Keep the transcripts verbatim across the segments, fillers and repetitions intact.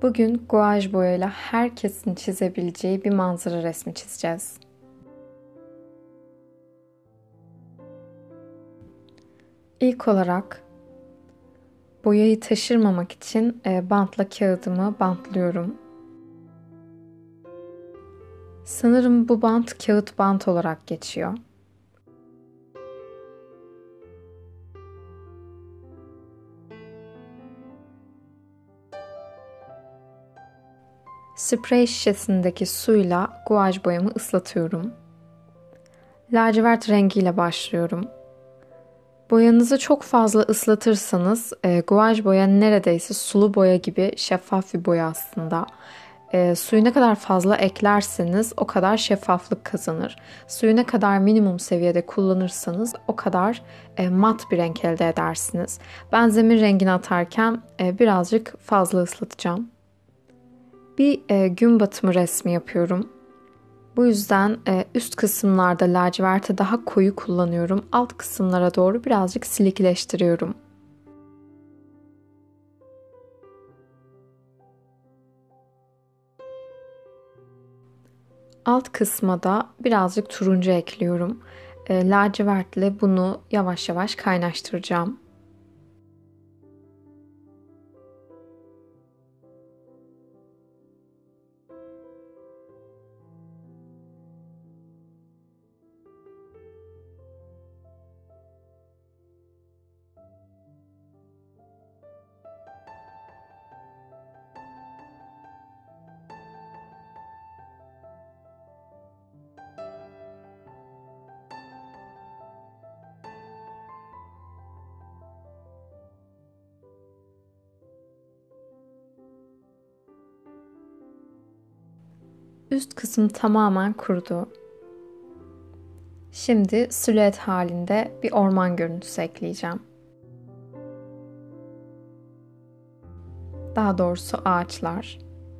Bugün guaj boyayla herkesin çizebileceği bir manzara resmi çizeceğiz. İlk olarak boyayı taşırmamak için e, bantla kağıdımı bantlıyorum. Sanırım bu bant kağıt bant olarak geçiyor. Sprey şişesindeki suyla guaj boyamı ıslatıyorum. Lacivert rengiyle başlıyorum. Boyanızı çok fazla ıslatırsanız e, guaj boya neredeyse sulu boya gibi şeffaf bir boya aslında. E, suyu ne kadar fazla eklerseniz o kadar şeffaflık kazanır. Suyu ne kadar minimum seviyede kullanırsanız o kadar e, mat bir renk elde edersiniz. Ben zemin rengini atarken e, birazcık fazla ıslatacağım. Bir e, gün batımı resmi yapıyorum. Bu yüzden e, üst kısımlarda laciverti daha koyu kullanıyorum. Alt kısımlara doğru birazcık silikleştiriyorum. Alt kısma da birazcık turuncu ekliyorum. E, lacivertle bunu yavaş yavaş kaynaştıracağım. Üst kısım tamamen kurudu. Şimdi silüet halinde bir orman görüntüsü ekleyeceğim. Daha doğrusu ağaçlar.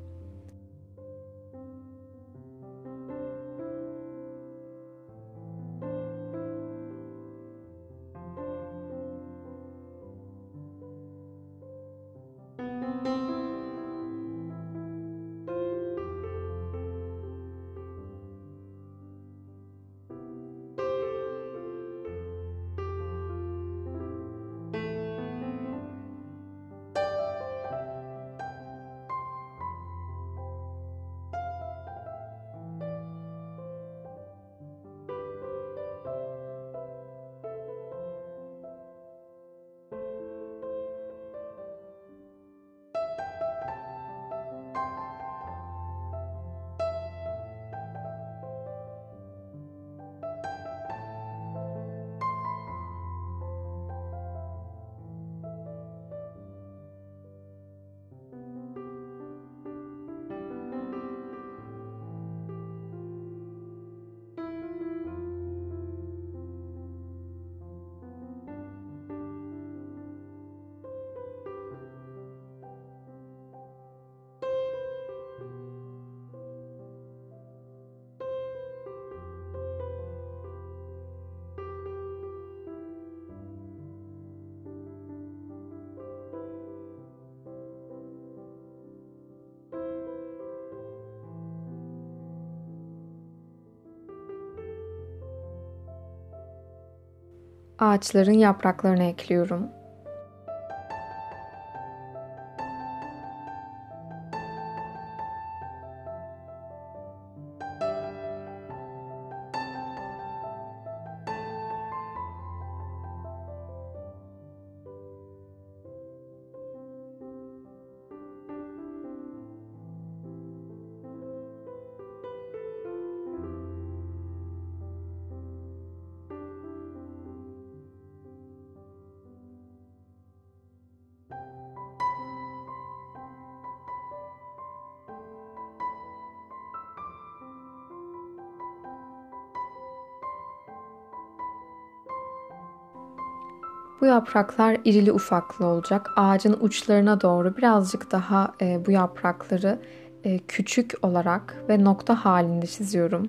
Ağaçların yapraklarını ekliyorum. Bu yapraklar irili ufaklı olacak. Ağacın uçlarına doğru birazcık daha e, bu yaprakları e, küçük olarak ve nokta halinde çiziyorum.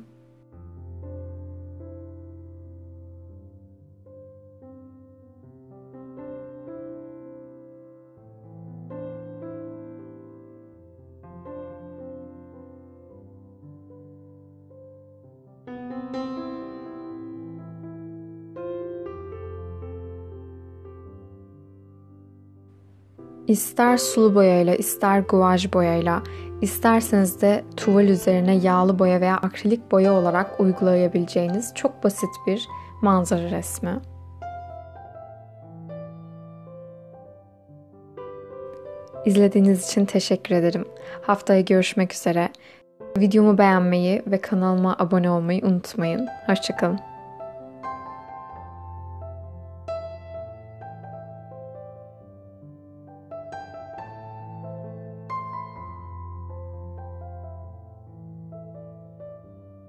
İster sulu boyayla, ister guaj boyayla, isterseniz de tuval üzerine yağlı boya veya akrilik boya olarak uygulayabileceğiniz çok basit bir manzara resmi. İzlediğiniz için teşekkür ederim. Haftaya görüşmek üzere. Videomu beğenmeyi ve kanalıma abone olmayı unutmayın. Hoşça kalın.